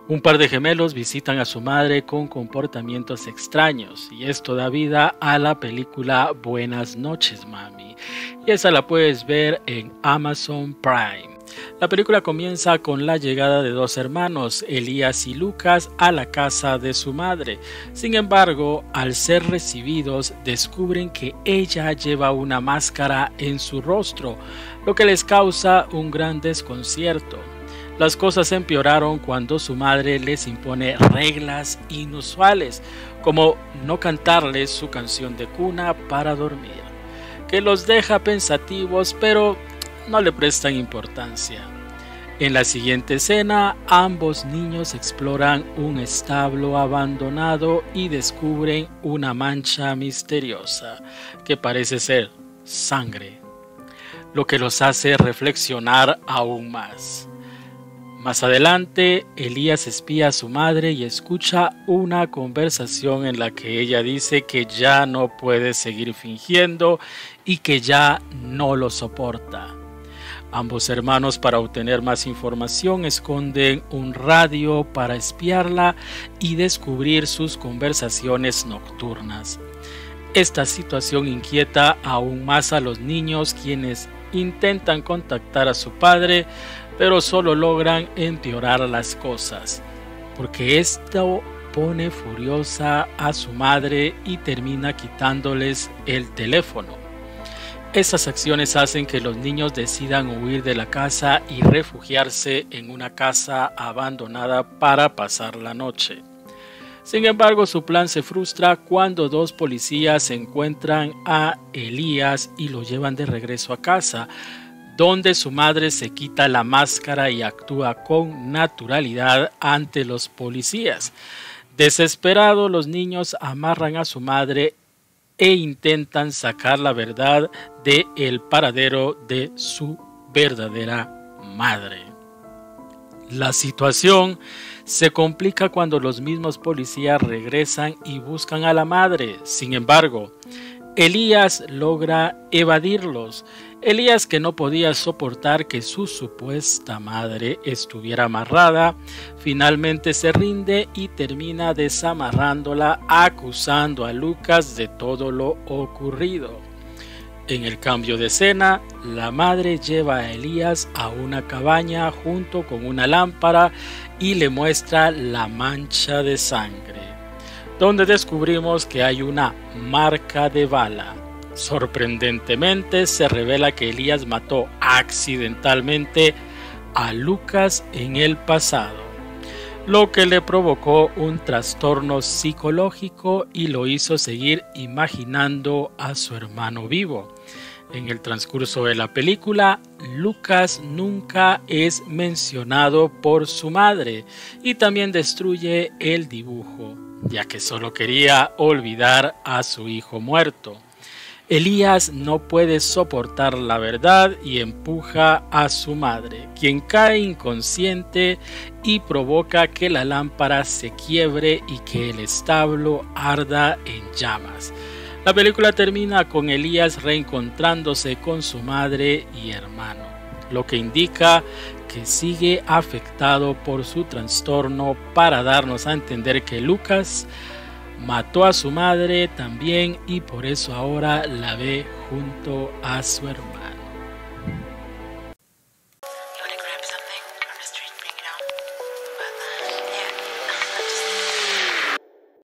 Un par de gemelos visitan a su madre con comportamientos extraños y esto da vida a la película Buenas noches, mami. Y esa la puedes ver en Amazon Prime. La película comienza con la llegada de dos hermanos, Elías y Lucas, a la casa de su madre. Sin embargo, al ser recibidos, descubren que ella lleva una máscara en su rostro, lo que les causa un gran desconcierto. Las cosas empeoraron cuando su madre les impone reglas inusuales, como no cantarles su canción de cuna para dormir, que los deja pensativos pero no le prestan importancia. En la siguiente escena, ambos niños exploran un establo abandonado y descubren una mancha misteriosa que parece ser sangre, lo que los hace reflexionar aún más. Más adelante, Elías espía a su madre y escucha una conversación en la que ella dice que ya no puede seguir fingiendo y que ya no lo soporta. Ambos hermanos, para obtener más información, esconden un radio para espiarla y descubrir sus conversaciones nocturnas. Esta situación inquieta aún más a los niños, quienes intentan contactar a su padre, pero solo logran empeorar las cosas, porque esto pone furiosa a su madre y termina quitándoles el teléfono. Estas acciones hacen que los niños decidan huir de la casa y refugiarse en una casa abandonada para pasar la noche. Sin embargo, su plan se frustra cuando dos policías encuentran a Elías y lo llevan de regreso a casa, donde su madre se quita la máscara y actúa con naturalidad ante los policías. Desesperados, los niños amarran a su madre e intentan sacar la verdad del paradero de su verdadera madre. La situación se complica cuando los mismos policías regresan y buscan a la madre. Sin embargo, Elías logra evadirlos. Elías, que no podía soportar que su supuesta madre estuviera amarrada, finalmente se rinde y termina desamarrándola, acusando a Lucas de todo lo ocurrido. En el cambio de escena, la madre lleva a Elías a una cabaña junto con una lámpara y le muestra la mancha de sangre, donde descubrimos que hay una marca de bala. Sorprendentemente, se revela que Elías mató accidentalmente a Lucas en el pasado, lo que le provocó un trastorno psicológico y lo hizo seguir imaginando a su hermano vivo. En el transcurso de la película, Lucas nunca es mencionado por su madre y también destruye el dibujo, ya que solo quería olvidar a su hijo muerto. Elías no puede soportar la verdad y empuja a su madre, quien cae inconsciente y provoca que la lámpara se quiebre y que el establo arda en llamas. La película termina con Elías reencontrándose con su madre y hermano, lo que indica que sigue afectado por su trastorno, para darnos a entender que Lucas mató a su madre también y por eso ahora la ve junto a su hermano.